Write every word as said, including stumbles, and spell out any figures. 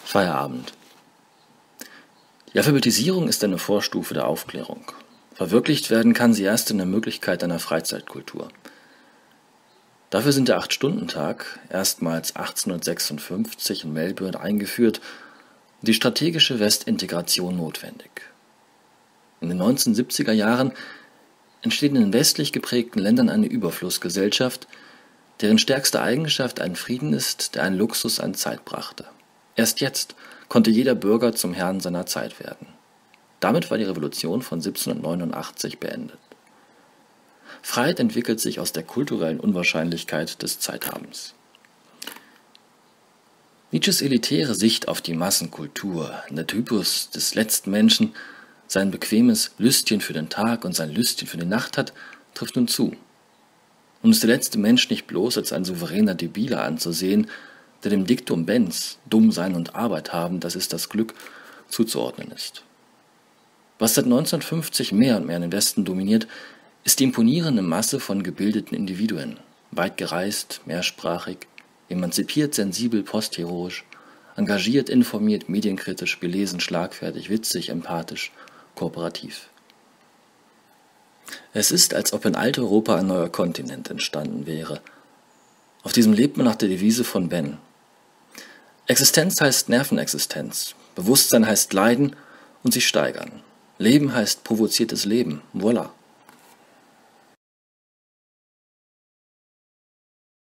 Feierabend. Die Alphabetisierung ist eine Vorstufe der Aufklärung. Verwirklicht werden kann sie erst in der Möglichkeit einer Freizeitkultur. Dafür sind der Acht-Stunden-Tag erstmals achtzehnhundertsechsundfünfzig in Melbourne eingeführt und die strategische Westintegration notwendig. In den neunzehnhundertsiebziger Jahren entsteht in den westlich geprägten Ländern eine Überflussgesellschaft, deren stärkste Eigenschaft ein Frieden ist, der einen Luxus an Zeit brachte. Erst jetzt konnte jeder Bürger zum Herrn seiner Zeit werden. Damit war die Revolution von siebzehnhundertneunundachtzig beendet. Freiheit entwickelt sich aus der kulturellen Unwahrscheinlichkeit des Zeithabens. Nietzsches elitäre Sicht auf die Massenkultur, der Typus des letzten Menschen, sein bequemes Lüstchen für den Tag und sein Lüstchen für die Nacht hat, trifft nun zu. Nun ist der letzte Mensch nicht bloß als ein souveräner Debiler anzusehen, der dem Diktum Benz, dumm sein und Arbeit haben, das ist das Glück, zuzuordnen ist. Was seit neunzehnhundertfünfzig mehr und mehr den Westen dominiert, ist die imponierende Masse von gebildeten Individuen, weit gereist, mehrsprachig, emanzipiert, sensibel, postheroisch, engagiert, informiert, medienkritisch, belesen, schlagfertig, witzig, empathisch, kooperativ. Es ist, als ob in Alteuropa ein neuer Kontinent entstanden wäre. Auf diesem lebt man nach der Devise von Ben. Existenz heißt Nervenexistenz, Bewusstsein heißt Leiden und sich steigern. Leben heißt provoziertes Leben, voilà.